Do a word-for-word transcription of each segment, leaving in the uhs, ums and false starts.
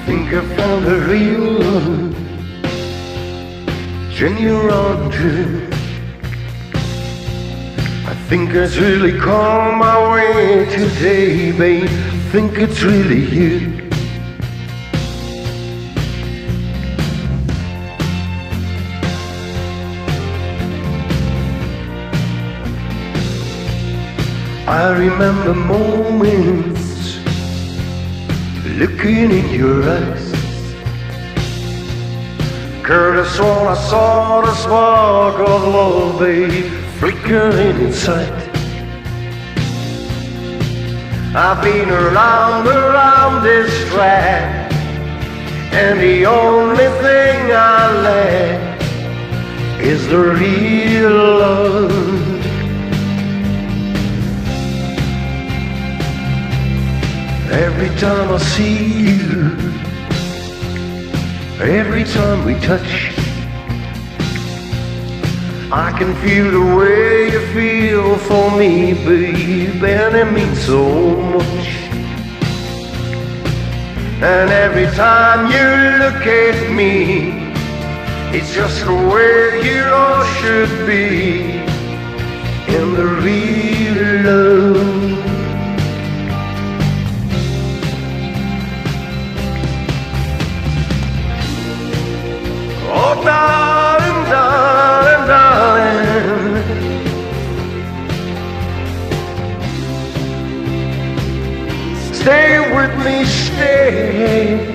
think I found a real one, genuine true. I think it's really come my way today, babe. Think it's really you. I remember moments looking in your eyes. Girl, I saw, I saw the spark of love, babe, flickering inside. I've been around, around this track, and the only thing I lack is the real love. Every time I see you, every time we touch, I can feel the way you feel for me, babe, and it means so much. And every time you look at me, it's just the way you all should be, in the real love. Oh, darling, darling, darling, stay with me, stay.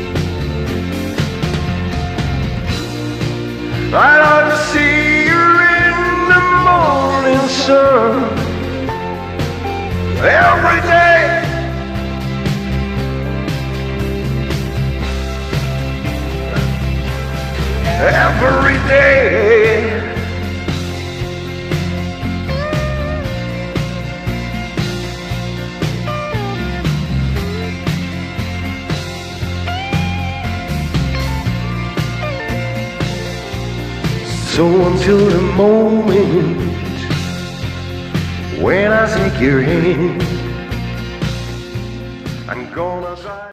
I like to see you in the morning sun every day. Every day. So until the moment when I take your hand, I'm gonna try.